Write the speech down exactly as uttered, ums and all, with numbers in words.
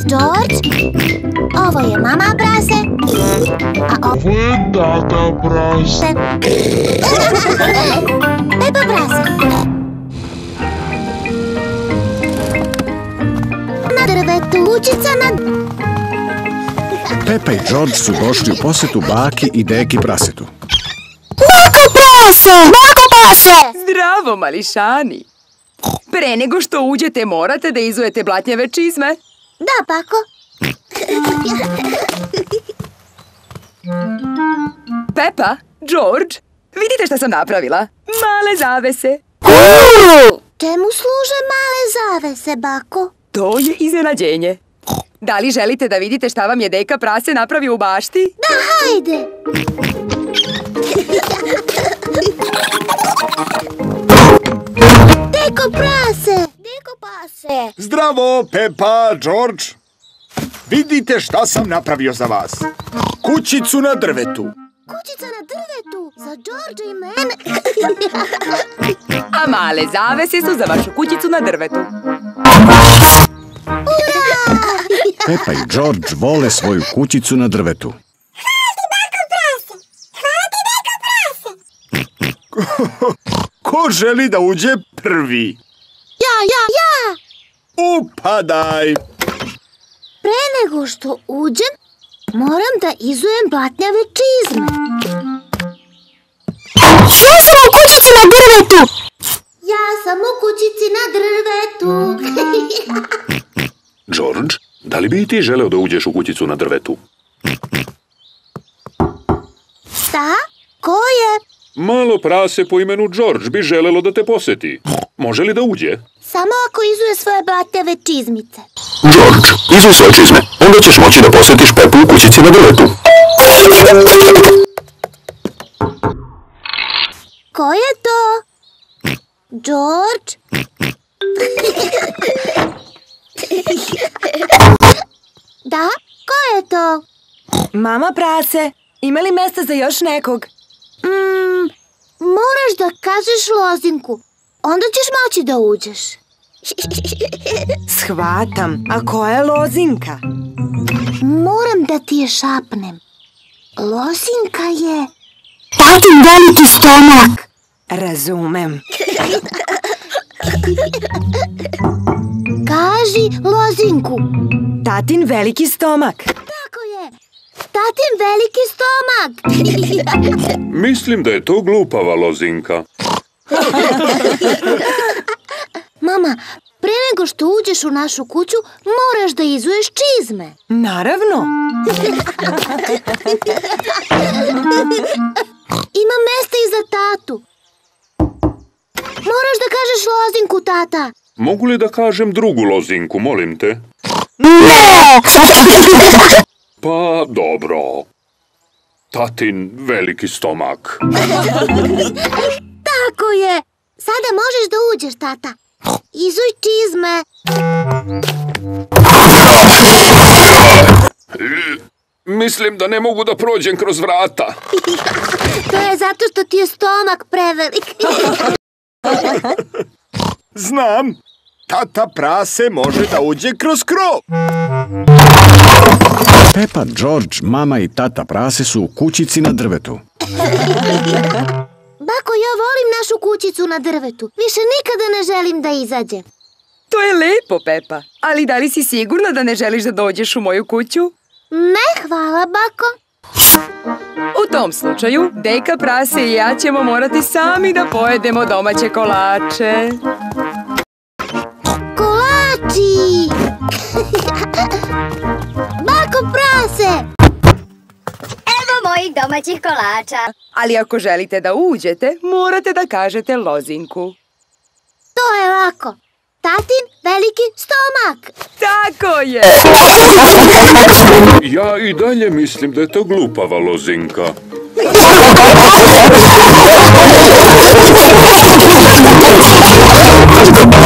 George. Ovo je mama prase. A ovo je tata prase. Pepa prase. Na drvetu kućica na... Pepa i George su došli u posetu baki i deki prasetu. Bako prase! Bako prase! Zdravo, mališani! Pre nego što uđete, morate da izujete blatnjave čizme. Da, bako. Pepa, George, vidite šta sam napravila? Male zavese. Čemu služe male zavese, bako? To je iznenađenje. Da li želite da vidite šta vam je deka prase napravio u bašti? Da, hajde! Deko prase! Deko prase! Zdravo, Pepa, George! Vidite šta sam napravio za vas. Kućicu na drvetu. Kućica na drvetu? Za George i mene? A male zavese su za vašu kućicu na drvetu. Pepa i George vole svoju kućicu na drvetu. Hvala ti, bako prase! Hvala ti, deko prase! Ko želi da uđe prvi? Ja, ja, ja! Upadaj! Pre nego što uđem, moram da izujem blatnjave čizme. Ja sam u kućici na drvetu! Ja sam u kućici na drvetu! George, da li bi i ti želeo da uđeš u kućicu na drvetu? Šta? Ko je? Malo prase po imenu George bi želelo da te poseti. Može li da uđe? Samo ako izuje svoje blatnjave čizmice. George, izuj svoje čizme. Onda ćeš moći da posetiš Pepu u kućici na drvetu. Ko je to? George? Da? Ko je to? Mama prase, ima li mesta za još nekog? Mm, moraš da kažeš lozinku. Onda ćeš moći da uđeš. Shvatam. A koja je lozinka? Moram da ti je šapnem. Lozinka je... tatin veliki stomak. Razumem. Kaži lozinku. Tatin veliki stomak. Tako je. Tatin veliki stomak. Mislim da je to glupava lozinka. Mama, pre nego što uđeš u našu kuću, moraš da izuješ čizme. Naravno. Ima mesta i za tatu. Moraš da kažeš lozinku, tata. Mogu li da kažem drugu lozinku, molim te? Ne! Pa, dobro. Tatin veliki stomak. Tako je. Sada možeš da uđeš, tata. Izuj čizme. Mislim da ne mogu da prođem kroz vrata. To je zato što ti je stomak prevelik. Znam. Tata prase može da uđe kroz krov. Pepa, George, mama i tata prase su u kućici na drvetu. Bako, ja volim našu kućicu na drvetu. Više nikada ne želim da izađem. To je lepo, Pepa. Ali da li si sigurna da ne želiš da dođeš u moju kuću? Ne, hvala, bako. U tom slučaju, deka prase i ja ćemo morati sami da pojedemo domaće kolače. Kolači! Bako prase! Evo mojih domaćih kolača. Ali ako želite da uđete, morate da kažete lozinku. To je lako. Tatin veliki stomak. Tako je! Ja i dalje mislim da je to glupava lozinka. Thank you.